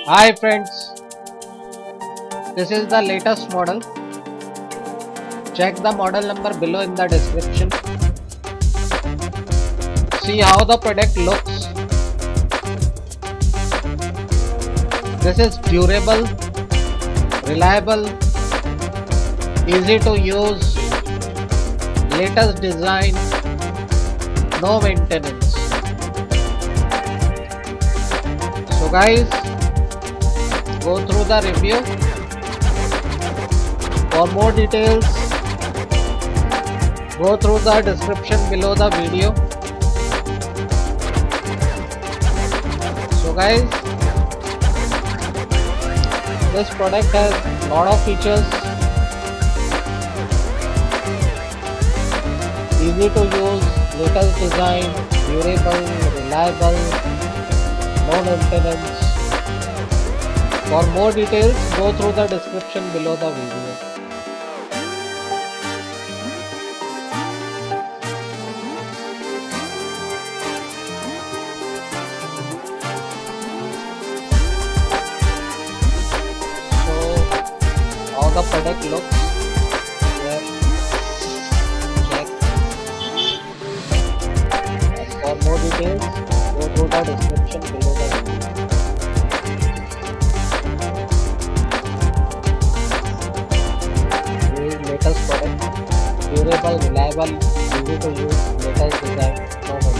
Hi friends, this is the latest model. Check the model number below in the description. See how the product looks. This is durable, reliable, easy to use, latest design, no maintenance. So guys, go through the review. For more details, go through the description below the video. So guys, this product has lot of features, easy to use, latest design, durable, reliable, no maintenance. For more details, go through the description below the video. So, how the product looks. Here, check. And for more details, go through the description below the video. Latest product, durable, reliable, easy to use, latest design, no